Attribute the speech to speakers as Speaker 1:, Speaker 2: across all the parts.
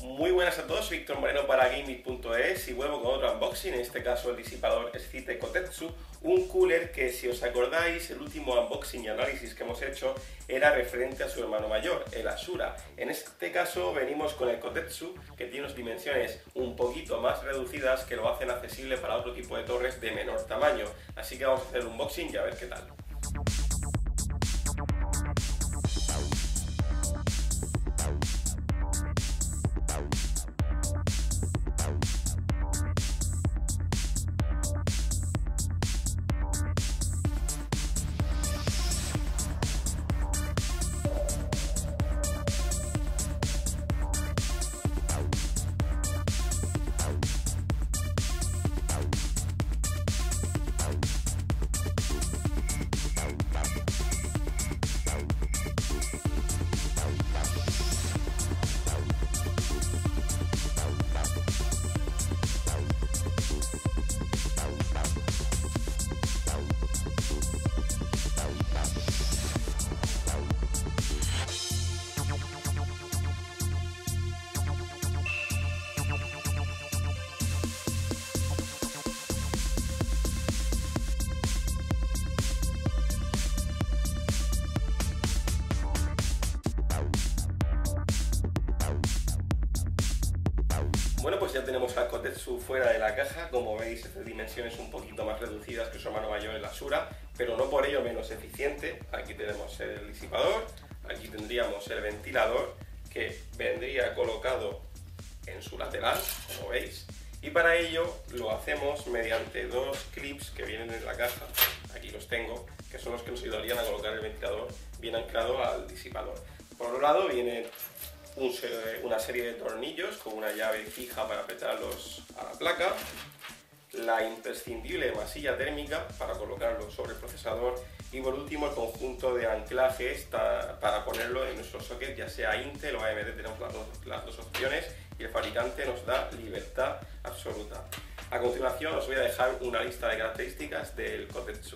Speaker 1: Muy buenas a todos, soy Víctor Moreno para Gameit.es y vuelvo con otro unboxing, en este caso el disipador Excite Kotetsu, un cooler que, si os acordáis, el último unboxing y análisis que hemos hecho era referente a su hermano mayor, el Ashura. En este caso venimos con el Kotetsu, que tiene unas dimensiones un poquito más reducidas que lo hacen accesible para otro tipo de torres de menor tamaño. Así que vamos a hacer un unboxing y a ver qué tal. Bueno, pues ya tenemos al Kotetsu fuera de la caja. Como veis, es de dimensiones un poquito más reducidas que su hermano mayor, el Ashura, pero no por ello menos eficiente. Aquí tenemos el disipador, aquí tendríamos el ventilador que vendría colocado en su lateral, como veis, y para ello lo hacemos mediante dos clips que vienen en la caja. Aquí los tengo, que son los que nos ayudarían a colocar el ventilador bien anclado al disipador. Por un lado viene una serie de tornillos con una llave fija para apretarlos a la placa, la imprescindible masilla térmica para colocarlo sobre el procesador y por último el conjunto de anclajes para ponerlo en nuestro socket, ya sea Intel o AMD. Tenemos las dos opciones y el fabricante nos da libertad absoluta. A continuación os voy a dejar una lista de características del Kotetsu.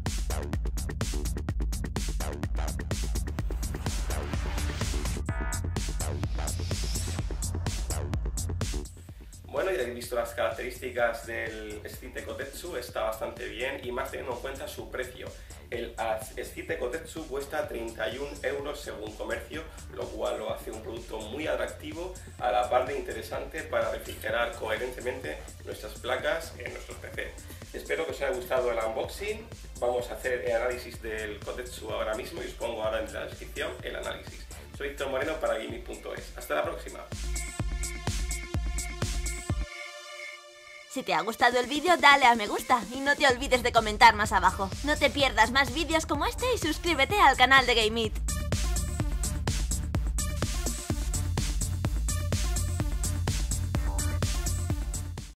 Speaker 1: Bueno, ya habéis visto las características del Excite Kotetsu, está bastante bien y más teniendo en cuenta su precio. El Excite Kotetsu cuesta 31 € según comercio, lo cual lo hace un producto muy atractivo, a la par de interesante para refrigerar coherentemente nuestras placas en nuestros PC. Espero que os haya gustado el unboxing. Vamos a hacer el análisis del Kotetsu ahora mismo y os pongo ahora en la descripción el análisis. Soy Víctor Moreno para Gameit.es. Hasta la próxima.
Speaker 2: Si te ha gustado el vídeo, dale a me gusta y no te olvides de comentar más abajo. No te pierdas más vídeos como este y suscríbete al canal de Gameit.